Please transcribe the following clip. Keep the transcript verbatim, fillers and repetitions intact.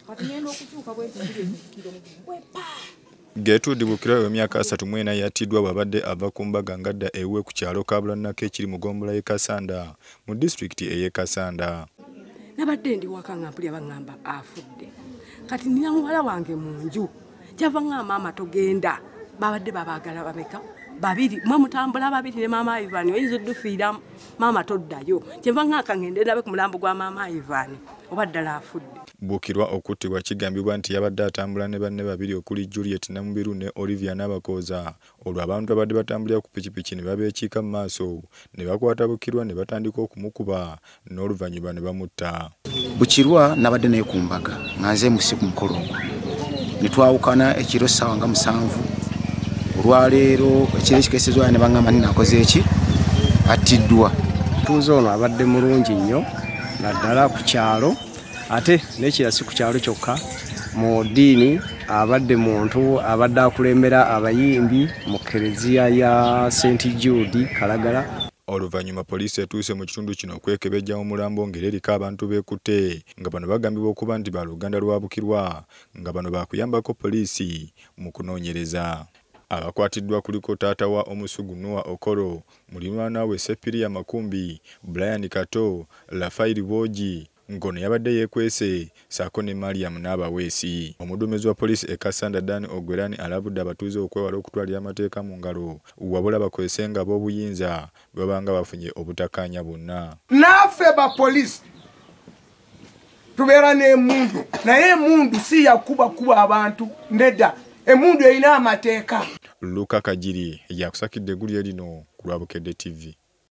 Gertrude Bukira w'emyaka asatu mu ena yattiddwa bw'abadde ava ku mbaga ngadda ewe ku kyalo Kabulanako ekiri mu ggombolola y'e Kasanda mu disitulikiti ey'e Kasanda. Nabadde ndi waka nga mpulira baŋŋamba afudde. Kati nina muwala wange mu nju. Kyava nga maama togenda. Babadde babaagala bameka? Babiri. Mwe mutambula babiri ne maama Ivan. Oyinza oddufiira maama toddayo. Kyava nga kangende ndabe ku mulambo gwa maama Ivan. Oba ddala afudde. Bukirwa okuttibwa kigambibwa nti yabadde atambula ne banne babiri okuli Juliet Namubiru ne Olivia Nabakooza. Olwo abantu abadde batambulira ku pikipiki ne babeekiika mu maaso ne bakwata Bukirwa ne batandika okumukuba n'oluvannyuma ne bamutta. Bukirwa nabadde naye ku mbaga nga nze musi ku mukolo ogwo. Ne twawukana ekiro ssaawa nga musanvu. Olwaleero ekiro ekikeesezwa ne baŋŋamba nti nakoze eki attiddwa. Tuuze ono abadde mulungi nnyo naddala ku kyalo. Ate n'ekira si ku kyalo kyokka mu ddiini abadde muntu abadde akulembera abayimbi mu kereziya ya Saint Jude Kalagala. Oluvannyuma poliisi etuuse mu kitundu kino okwekebejja omulambo ng'era eriko abantu beekutte nga bano bagambibwa okuba nti ba luganda lwa Bukirwa nga bano baakuyambako poliisi mu kunoonyereza. Abakwatiddwa kuliko taata wa Omusugu Noah Okoro, muliraanwa we Sepiria Makumbi, Brian Kato, Rafael Boji, Ngono yabadde yeekwese ssaako ne Mariam n'abaweesi. Omuduumizi wa poliisi e Kasanda Dan Ogwerani alabudde abatuuze okwewala okutwalira amateeka mu ngalo wabula bakozese nga b'obuyinza babanga bafunye obutakkaanya bwonna. Naffe ba poliisi tubeera n'emundu naye emundu si yakuba kuba abantu nedda emundu erina amateeka. Luka Kajiri yakusakidde eggulire lino ku Lwabukedde T V.